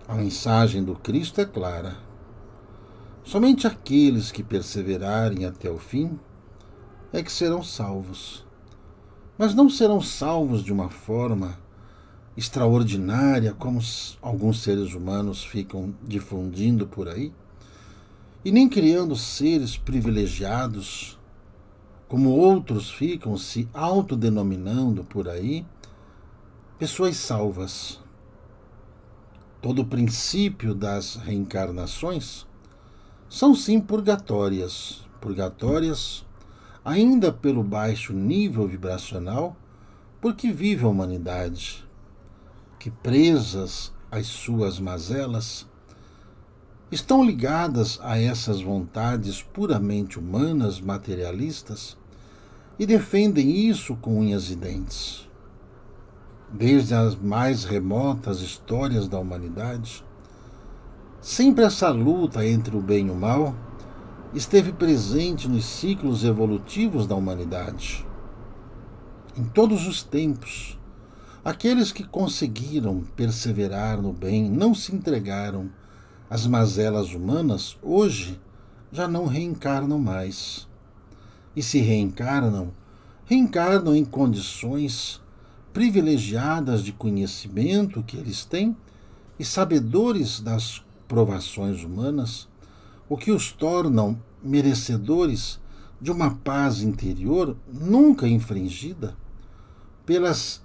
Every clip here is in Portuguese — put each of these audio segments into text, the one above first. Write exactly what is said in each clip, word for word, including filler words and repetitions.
A mensagem do Cristo é clara. Somente aqueles que perseverarem até o fim é que serão salvos. Mas não serão salvos de uma forma extraordinária, como alguns seres humanos ficam difundindo por aí, e nem criando seres privilegiados, como outros ficam se autodenominando por aí, pessoas salvas. Todo o princípio das reencarnações são sim purgatórias, purgatórias ainda pelo baixo nível vibracional, porque vive a humanidade, que presas às suas mazelas, estão ligadas a essas vontades puramente humanas, materialistas, e defendem isso com unhas e dentes. Desde as mais remotas histórias da humanidade, sempre essa luta entre o bem e o mal esteve presente nos ciclos evolutivos da humanidade. Em todos os tempos, aqueles que conseguiram perseverar no bem, não se entregaram às mazelas humanas, hoje já não reencarnam mais. E se reencarnam, reencarnam em condições privilegiadas de conhecimento que eles têm e sabedores das provações humanas, o que os tornam merecedores de uma paz interior nunca infringida pelas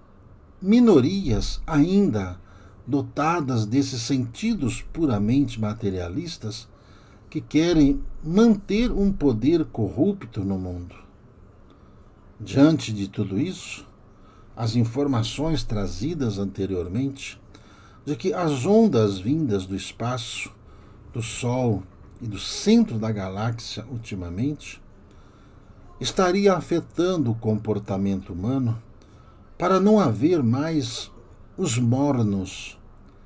minorias ainda dotadas desses sentidos puramente materialistas que querem manter um poder corrupto no mundo. Diante de tudo isso, as informações trazidas anteriormente de que as ondas vindas do espaço, do Sol e do centro da galáxia ultimamente, estaria afetando o comportamento humano para não haver mais os mornos,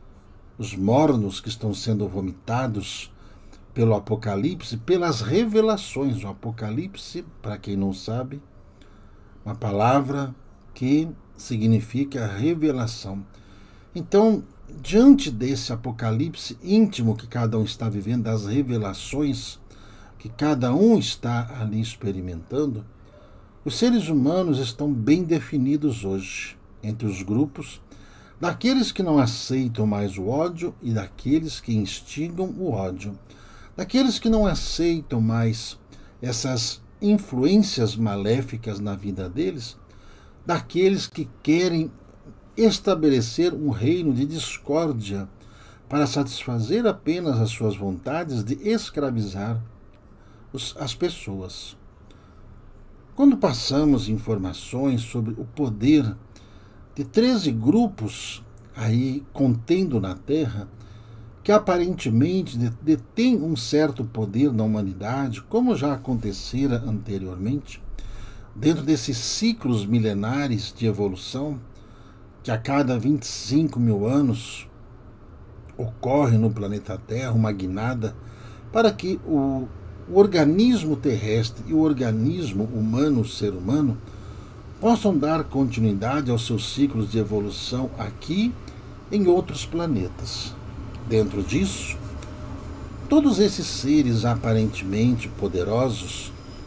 os mornos que estão sendo vomitados pelo Apocalipse, pelas revelações. O Apocalipse, para quem não sabe, uma palavra que significa revelação. Então, diante desse apocalipse íntimo que cada um está vivendo, das revelações que cada um está ali experimentando, os seres humanos estão bem definidos hoje entre os grupos daqueles que não aceitam mais o ódio e daqueles que instigam o ódio, daqueles que não aceitam mais essas influências maléficas na vida deles, daqueles que querem estabelecer um reino de discórdia para satisfazer apenas as suas vontades de escravizar os, as pessoas. Quando passamos informações sobre o poder de treze grupos aí contendo na Terra, que aparentemente detêm um certo poder na humanidade, como já acontecera anteriormente, dentro desses ciclos milenares de evolução, que a cada vinte e cinco mil anos ocorre no planeta Terra uma guinada para que o, o organismo terrestre e o organismo humano, o ser humano, possam dar continuidade aos seus ciclos de evolução aqui em outros planetas. Dentro disso, todos esses seres aparentemente poderosos,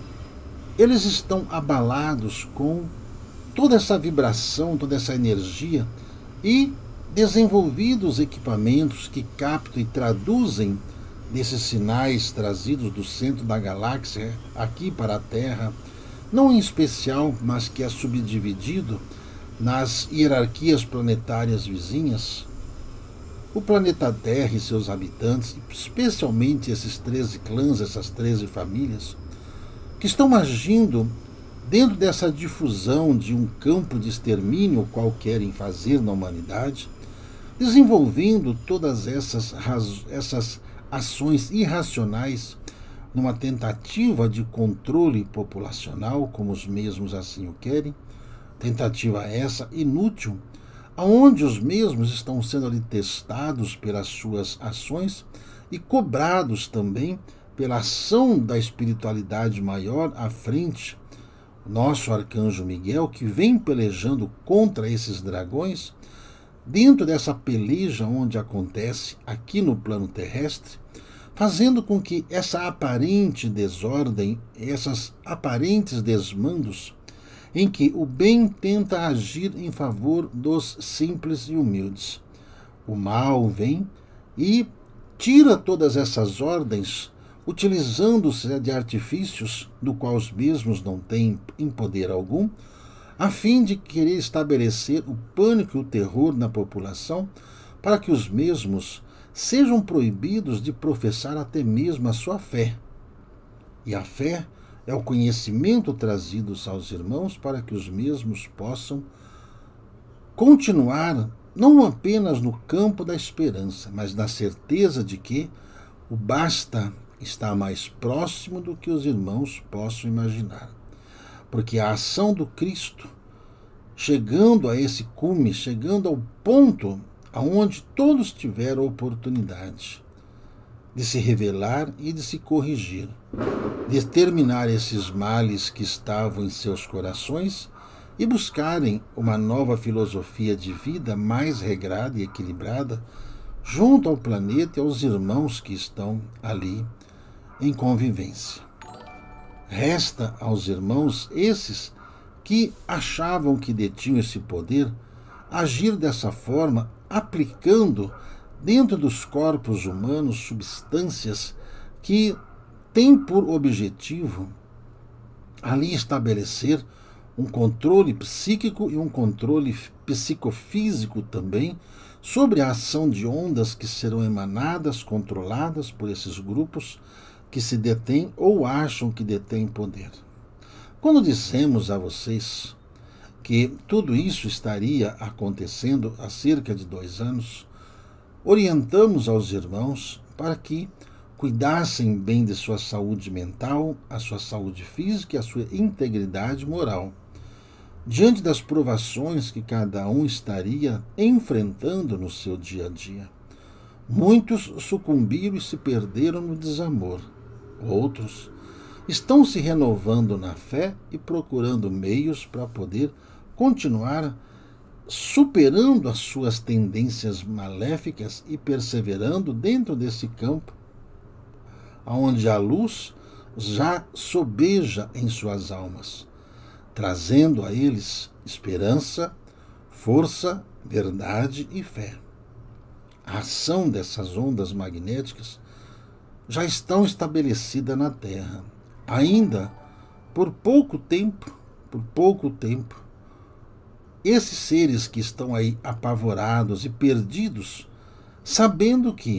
eles estão abalados com toda essa vibração, toda essa energia e desenvolvidos equipamentos que captam e traduzem desses sinais trazidos do centro da galáxia aqui para a Terra, não em especial, mas que é subdividido nas hierarquias planetárias vizinhas. O planeta Terra e seus habitantes, especialmente esses treze clãs, essas treze famílias, que estão agindo dentro dessa difusão de um campo de extermínio qual querem fazer na humanidade, desenvolvendo todas essas, essas ações irracionais numa tentativa de controle populacional, como os mesmos assim o querem, tentativa essa inútil, aonde os mesmos estão sendo ali testados pelas suas ações e cobrados também pela ação da espiritualidade maior à frente, nosso arcanjo Miguel, que vem pelejando contra esses dragões, dentro dessa peleja onde acontece aqui no plano terrestre, fazendo com que essa aparente desordem, essas aparentes desmandos, em que o bem tenta agir em favor dos simples e humildes. O mal vem e tira todas essas ordens, utilizando-se de artifícios do qual os mesmos não têm em poder algum, a fim de querer estabelecer o pânico e o terror na população, para que os mesmos sejam proibidos de professar até mesmo a sua fé. E a fé é o conhecimento trazido aos irmãos para que os mesmos possam continuar não apenas no campo da esperança, mas na certeza de que o basta está mais próximo do que os irmãos possam imaginar. Porque a ação do Cristo, chegando a esse cume, chegando ao ponto aonde todos tiveram oportunidade de se revelar e de se corrigir, de terminar esses males que estavam em seus corações e buscarem uma nova filosofia de vida mais regrada e equilibrada junto ao planeta e aos irmãos que estão ali em convivência. Resta aos irmãos, esses que achavam que detinham esse poder, agir dessa forma, aplicando dentro dos corpos humanos substâncias que têm por objetivo ali estabelecer um controle psíquico e um controle psicofísico também sobre a ação de ondas que serão emanadas, controladas por esses grupos que se detêm ou acham que detêm poder. Quando dissemos a vocês que tudo isso estaria acontecendo há cerca de dois anos, orientamos aos irmãos para que cuidassem bem de sua saúde mental, a sua saúde física e a sua integridade moral, diante das provações que cada um estaria enfrentando no seu dia a dia. Muitos sucumbiram e se perderam no desamor. Outros estão se renovando na fé e procurando meios para poder continuar superando as suas tendências maléficas e perseverando dentro desse campo, onde a luz já sobeja em suas almas, trazendo a eles esperança, força, verdade e fé. A ação dessas ondas magnéticas já estão estabelecidas na Terra. Ainda por pouco tempo, por pouco tempo, esses seres que estão aí apavorados e perdidos, sabendo que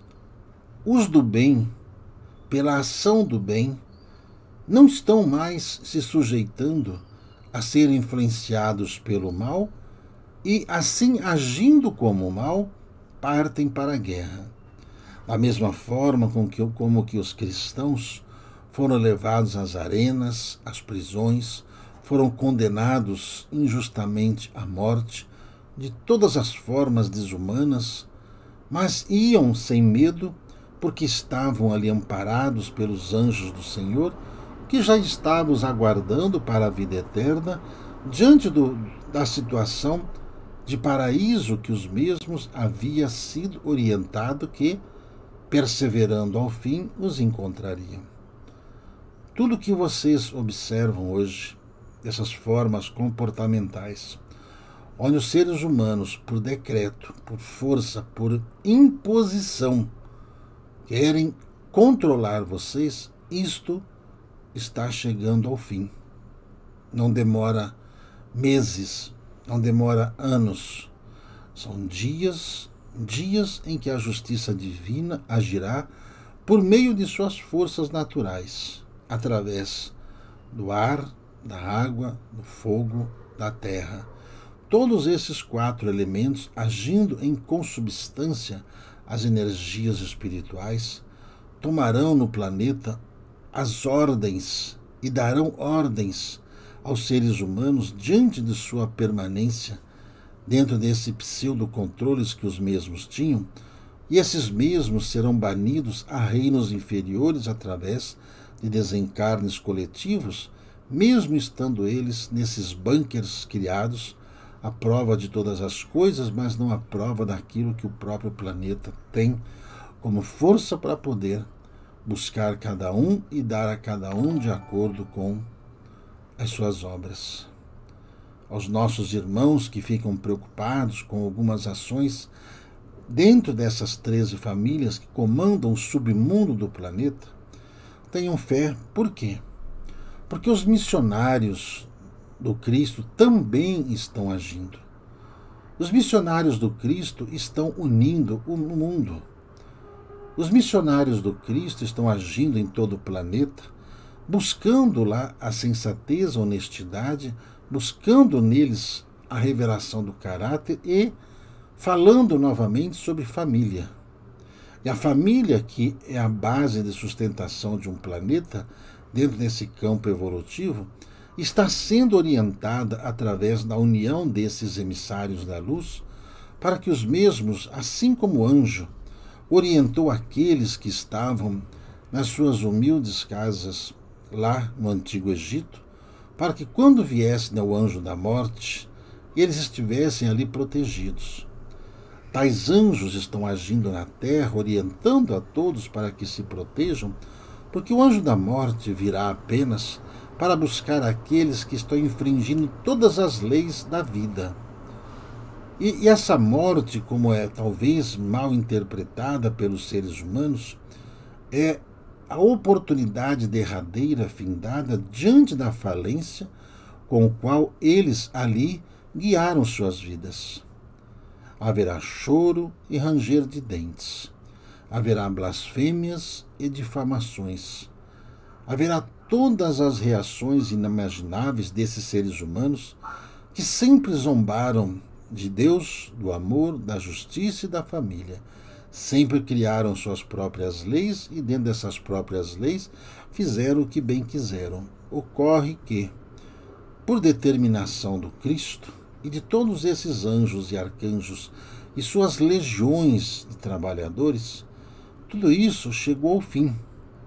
os do bem, pela ação do bem, não estão mais se sujeitando a serem influenciados pelo mal e, assim agindo como o mal, partem para a guerra. Da mesma forma com que, como que os cristãos foram levados às arenas, às prisões, foram condenados injustamente à morte, de todas as formas desumanas, mas iam sem medo, porque estavam ali amparados pelos anjos do Senhor, que já estavam os aguardando para a vida eterna, diante do, da situação de paraíso que os mesmos havia sido orientado que, perseverando ao fim, os encontrariam. Tudo que vocês observam hoje, dessas formas comportamentais, onde os seres humanos, por decreto, por força, por imposição, querem controlar vocês, isto está chegando ao fim. Não demora meses, não demora anos. São dias, dias em que a justiça divina agirá por meio de suas forças naturais, através do ar, da água, do fogo, da terra. Todos esses quatro elementos agindo em consubstância às energias espirituais, tomarão no planeta as ordens e darão ordens aos seres humanos diante de sua permanência dentro desse pseudo-controles que os mesmos tinham, e esses mesmos serão banidos a reinos inferiores através de desencarnes coletivos, mesmo estando eles nesses bunkers criados, a prova de todas as coisas, mas não a prova daquilo que o próprio planeta tem como força para poder buscar cada um e dar a cada um de acordo com as suas obras. Aos nossos irmãos que ficam preocupados com algumas ações dentro dessas treze famílias que comandam o submundo do planeta, tenham fé. Por quê? Porque os missionários do Cristo também estão agindo. Os missionários do Cristo estão unindo o mundo. Os missionários do Cristo estão agindo em todo o planeta, buscando lá a sensatez, a honestidade, buscando neles a revelação do caráter e falando novamente sobre família. E a família, que é a base de sustentação de um planeta dentro desse campo evolutivo, está sendo orientada através da união desses emissários da luz, para que os mesmos, assim como o anjo, orientou aqueles que estavam nas suas humildes casas lá no Antigo Egito, para que quando viesse o anjo da morte, eles estivessem ali protegidos. Tais anjos estão agindo na terra, orientando a todos para que se protejam, porque o anjo da morte virá apenas para buscar aqueles que estão infringindo todas as leis da vida. E, e essa morte, como é talvez mal interpretada pelos seres humanos, é a oportunidade derradeira findada diante da falência com o qual eles ali guiaram suas vidas. Haverá choro e ranger de dentes. Haverá blasfêmias e difamações. Haverá todas as reações inimagináveis desses seres humanos que sempre zombaram de Deus, do amor, da justiça e da família. Sempre criaram suas próprias leis e, dentro dessas próprias leis, fizeram o que bem quiseram. Ocorre que, por determinação do Cristo e de todos esses anjos e arcanjos e suas legiões de trabalhadores, tudo isso chegou ao fim.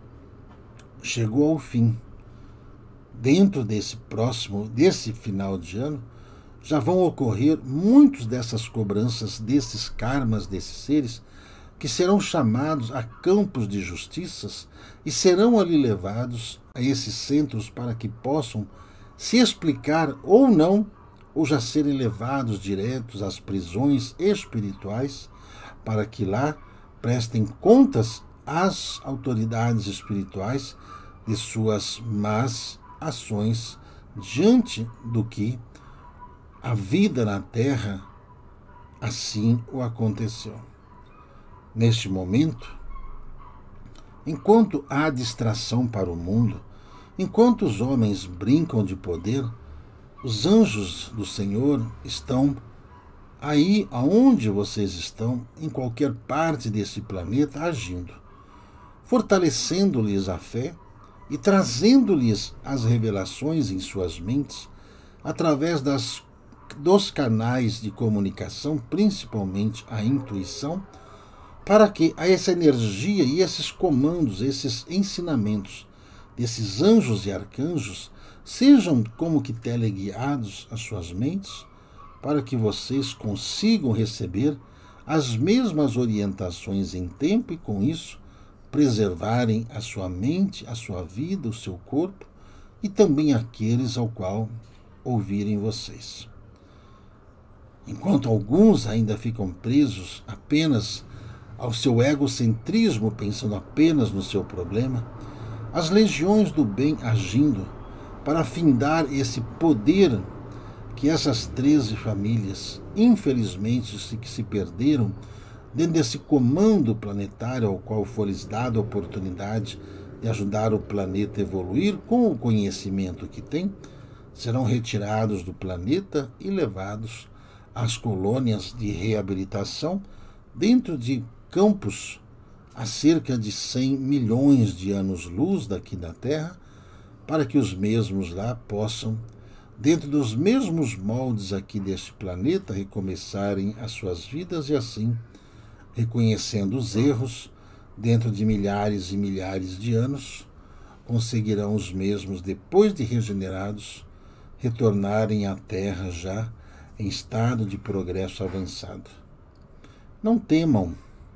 Chegou ao fim. Dentro desse próximo, desse final de ano, já vão ocorrer muitas dessas cobranças, desses karmas, desses seres, que serão chamados a campos de justiças e serão ali levados a esses centros para que possam se explicar ou não, ou já serem levados diretos às prisões espirituais, para que lá prestem contas às autoridades espirituais de suas más ações diante do que a vida na Terra assim o aconteceu. Neste momento, enquanto há distração para o mundo, enquanto os homens brincam de poder, os anjos do Senhor estão aí aonde vocês estão, em qualquer parte desse planeta, agindo, fortalecendo-lhes a fé e trazendo-lhes as revelações em suas mentes, através das, dos canais de comunicação, principalmente a intuição, para que essa energia e esses comandos, esses ensinamentos desses anjos e arcanjos sejam como que teleguiados às suas mentes, para que vocês consigam receber as mesmas orientações em tempo e, com isso, preservarem a sua mente, a sua vida, o seu corpo e também aqueles ao qual ouvirem vocês. Enquanto alguns ainda ficam presos apenas ao seu egocentrismo, pensando apenas no seu problema, as legiões do bem agindo para afindar esse poder que essas treze famílias, infelizmente, se, que se perderam dentro desse comando planetário ao qual foi-lhes dada a oportunidade de ajudar o planeta a evoluir com o conhecimento que tem, serão retirados do planeta e levados às colônias de reabilitação dentro de campos a cerca de cem milhões de anos-luz daqui da Terra, para que os mesmos lá possam, dentro dos mesmos moldes aqui deste planeta, recomeçarem as suas vidas e assim, reconhecendo os erros, dentro de milhares e milhares de anos, conseguirão os mesmos, depois de regenerados, retornarem à Terra já em estado de progresso avançado. Não temam,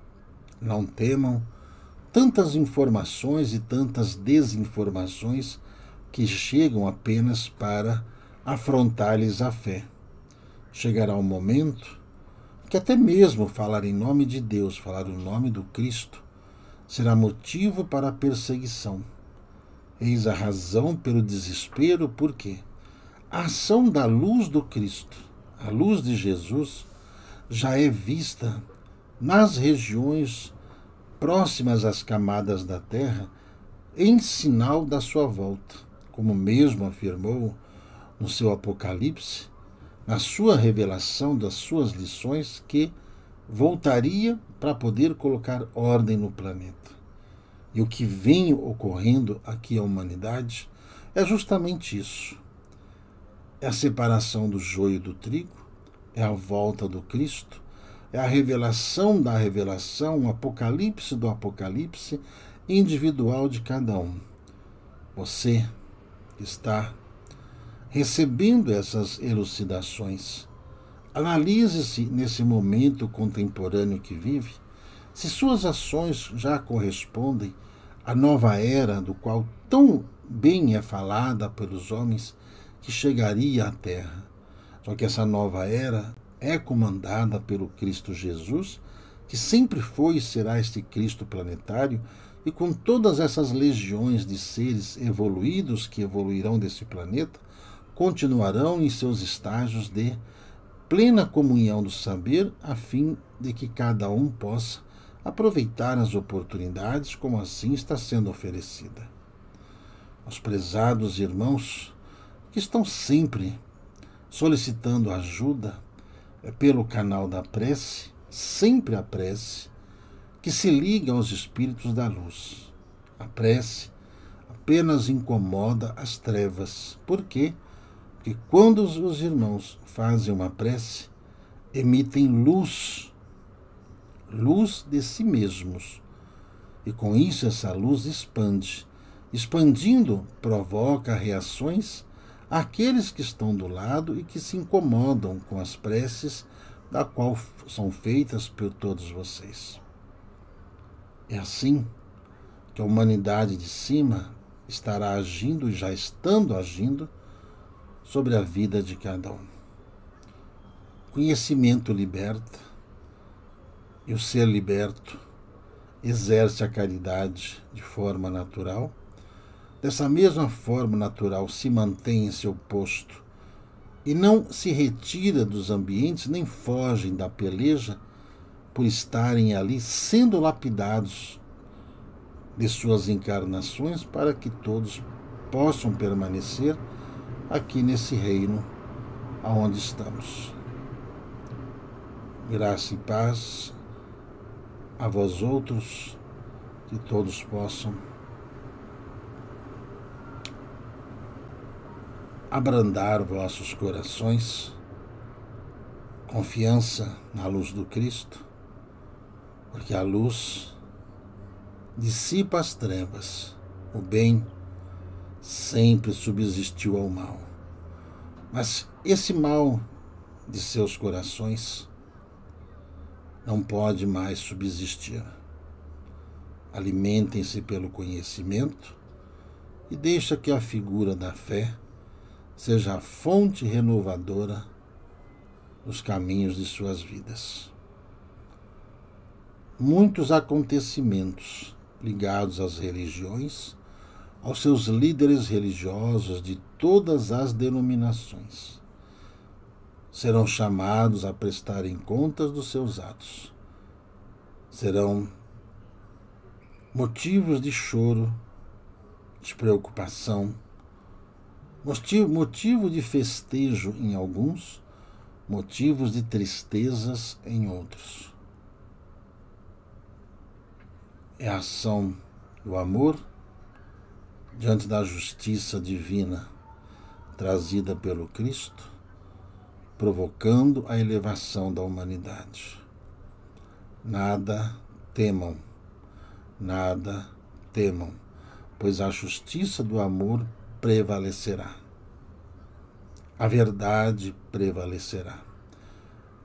não temam tantas informações e tantas desinformações que chegam apenas para afrontar-lhes a fé. Chegará um momento que até mesmo falar em nome de Deus, falar o nome do Cristo, será motivo para a perseguição. Eis a razão pelo desespero, porque a ação da luz do Cristo, a luz de Jesus, já é vista nas regiões próximas às camadas da terra, em sinal da sua volta, como mesmo afirmou no seu Apocalipse, na sua revelação das suas lições, que voltaria para poder colocar ordem no planeta. E o que vem ocorrendo aqui à humanidade é justamente isso. É a separação do joio do trigo, é a volta do Cristo, é a revelação da revelação, o apocalipse do apocalipse individual de cada um. Você está recebendo essas elucidações. Analise-se nesse momento contemporâneo que vive, se suas ações já correspondem à nova era do qual tão bem é falada pelos homens que chegaria à Terra. Só que essa nova era é comandada pelo Cristo Jesus, que sempre foi e será este Cristo planetário, e com todas essas legiões de seres evoluídos que evoluirão desse planeta, continuarão em seus estágios de plena comunhão do saber, a fim de que cada um possa aproveitar as oportunidades como assim está sendo oferecida. Aos prezados irmãos que estão sempre solicitando ajuda pelo canal da prece, sempre a prece, que se liga aos espíritos da luz. A prece apenas incomoda as trevas. Por quê? Porque quando os irmãos fazem uma prece, emitem luz, luz de si mesmos. E com isso essa luz expande. Expandindo, provoca reações àqueles que estão do lado e que se incomodam com as preces da qual são feitas por todos vocês. É assim que a humanidade de cima estará agindo e já estando agindo sobre a vida de cada um. Conhecimento liberta, e o ser liberto exerce a caridade de forma natural. Dessa mesma forma natural se mantém em seu posto e não se retira dos ambientes nem fogem da peleja por estarem ali sendo lapidados de suas encarnações, para que todos possam permanecer aqui nesse reino aonde estamos. Graça e paz a vós outros, que todos possam abrandar vossos corações, confiança na luz do Cristo, porque a luz dissipa as trevas, o bem sempre subsistiu ao mal. Mas esse mal de seus corações não pode mais subsistir. Alimentem-se pelo conhecimento e deixa que a figura da fé seja a fonte renovadora dos caminhos de suas vidas. Muitos acontecimentos ligados às religiões, aos seus líderes religiosos de todas as denominações, serão chamados a prestarem contas dos seus atos. Serão motivos de choro, de preocupação, motivo, motivo de festejo em alguns, motivos de tristezas em outros. É a ação do amor diante da justiça divina trazida pelo Cristo, provocando a elevação da humanidade. Nada temam, nada temam, pois a justiça do amor prevalecerá. A verdade prevalecerá.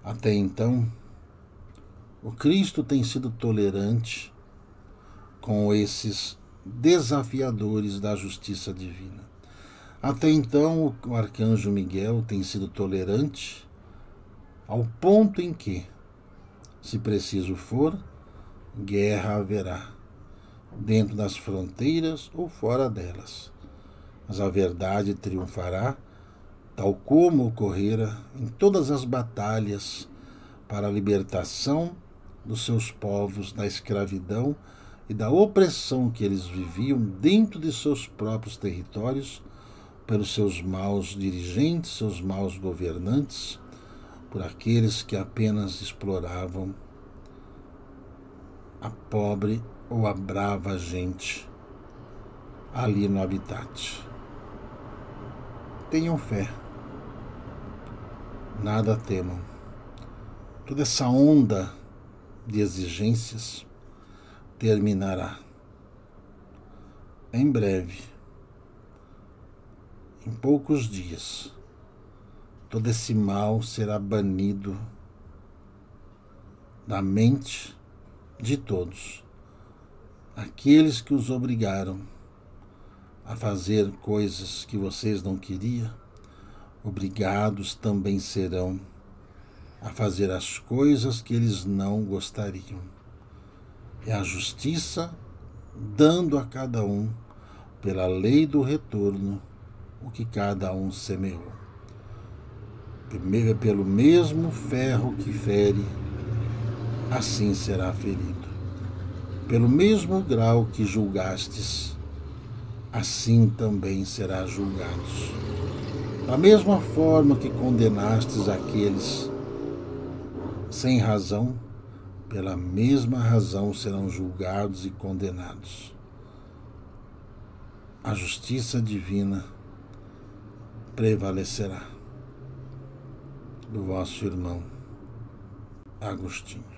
Até então, o Cristo tem sido tolerante com esses desafiadores da justiça divina. Até então, o arcanjo Miguel tem sido tolerante ao ponto em que, se preciso for, guerra haverá, dentro das fronteiras ou fora delas. Mas a verdade triunfará, tal como ocorrera em todas as batalhas para a libertação dos seus povos da escravidão e da opressão que eles viviam dentro de seus próprios territórios, pelos seus maus dirigentes, seus maus governantes, por aqueles que apenas exploravam a pobre ou a brava gente ali no habitat. Tenham fé, nada temam. Toda essa onda de exigências terminará. Em breve, em poucos dias, todo esse mal será banido da mente de todos. Aqueles que os obrigaram a fazer coisas que vocês não queriam, obrigados também serão a fazer as coisas que eles não gostariam. É a justiça dando a cada um, pela lei do retorno, o que cada um semeou. Pelo mesmo ferro que fere, assim será ferido. Pelo mesmo grau que julgastes, assim também será julgados. Da mesma forma que condenastes aqueles sem razão, pela mesma razão serão julgados e condenados. A justiça divina prevalecerá. Do vosso irmão Agostinho.